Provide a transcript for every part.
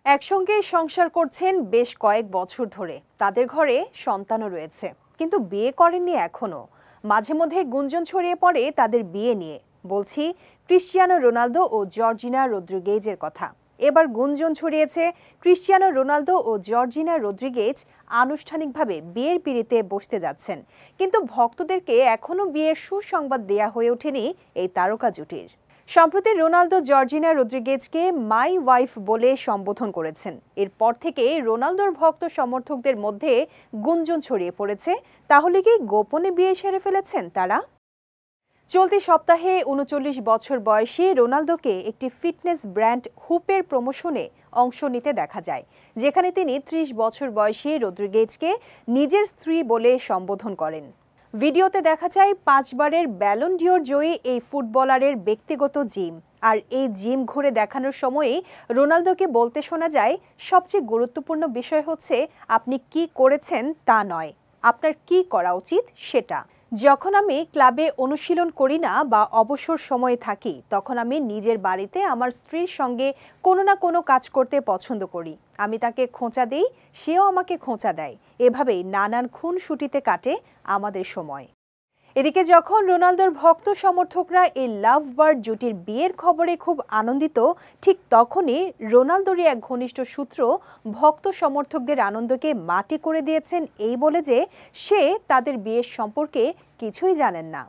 একসঙ্গে সংসার করছেন বেশ কয়েক বছর ধরে। তাদের ঘরে সন্তানও রয়েছে, কিন্তু বিয়ে করেননি এখনো। মাঝে মধ্যে গুঞ্জন ছড়িয়ে পড়ে তাদের বিয়ে নিয়ে। বলছি ক্রিশ্চিয়ানো রোনালদো ও জর্জিনা রদ্রিগেজের কথা। এবার গুঞ্জন ছড়িয়েছে ক্রিশ্চিয়ানো রোনালদো ও জর্জিনা রদ্রিগেজ আনুষ্ঠানিকভাবে বিয়ের পিঁড়িতে বসতে যাচ্ছেন, কিন্তু ভক্তদেরকে এখনো বিয়ের সুসংবাদ দেয়া হয়ে ওঠেনি এই তারকা জুটির। সম্প্রতি রোনালদো জর্জিনা রদ্রিগেজকে মাই ওয়াইফ বলে সম্বোধন করেছেন। এরপর থেকে রোনালদোর ভক্ত সমর্থকদের মধ্যে গুঞ্জন ছড়িয়ে পড়েছে, তাহলে কি গোপনে বিয়ে সেরে ফেলেছেন তারা? চলতি সপ্তাহে ৩৯ বছর বয়সী রোনালদোকে একটি ফিটনেস ব্র্যান্ড হুপের প্রমোশনে অংশ নিতে দেখা যায়, যেখানে তিনি ৩০ বছর বয়সী রদ্রিগেজকে নিজের স্ত্রী বলে সম্বোধন করেন। ভিডিওতে দেখা যায় ৫ বারের ব্যালন ডিওর জয়ী এই ফুটবলারের ব্যক্তিগত জিম। আর এই জিম ঘুরে দেখানোর সময়ই রোনালদোকে বলতে শোনা যায়, সবচেয়ে গুরুত্বপূর্ণ বিষয় হচ্ছে আপনি কি করেছেন তা নয়, আপনার কি করা উচিত সেটা। যখন আমি ক্লাবে অনুশীলন করি না বা অবসর সময়ে থাকি, তখন আমি নিজের বাড়িতে আমার স্ত্রীর সঙ্গে কোনো না কোনো কাজ করতে পছন্দ করি। আমি তাকে খোঁচা দেই, সেও আমাকে খোঁচা দেয়। এভাবেই নানান খুনসুটিতে কাটে আমাদের সময়। এদিকে যখন রোনালদোর ভক্ত সমর্থকরা এই লাভ বার্ড জুটির বিয়ের খবরে খুব আনন্দিত, ঠিক তখনই রোনালদোরই এক ঘনিষ্ঠ সূত্র ভক্ত সমর্থকদের আনন্দকে মাটি করে দিয়েছেন এই বলে যে সে তাদের বিয়ের সম্পর্কে কিছুই জানেন না।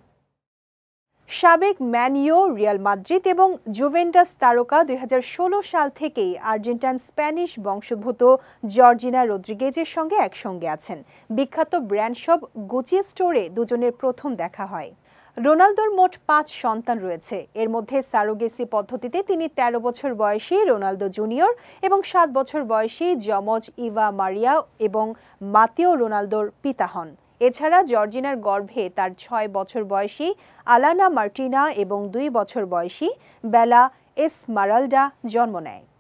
সাবেক ম্যান ইউ, রিয়াল মাদ্রিদ এবং জুভেন্টাস তারকা ২০১৬ সাল থেকেই আর্জেন্টাইন স্প্যানিশ বংশোদ্ভূত জর্জিনা রদ্রিগেজের সঙ্গে একসঙ্গে আছেন। বিখ্যাত ব্র্যান্ড শপ গুচি স্টোরে দুজনের প্রথম দেখা হয়। রোনালদোর মোট ৫ সন্তান রয়েছে। এর মধ্যে সারোগেসি পদ্ধতিতে তিনি ১৩ বছর বয়সী রোনালদো জুনিয়র এবং ৭ বছর বয়সী যমজ ইভা মারিয়া এবং মাতেও রোনালদোর পিতা হন। এছাড়া জর্জিনার গর্ভে তার ৬ বছর বয়সী আলানা মার্টিনা এবং ২ বছর বয়সী বেলা এসমারালডা জন্ম নেয়।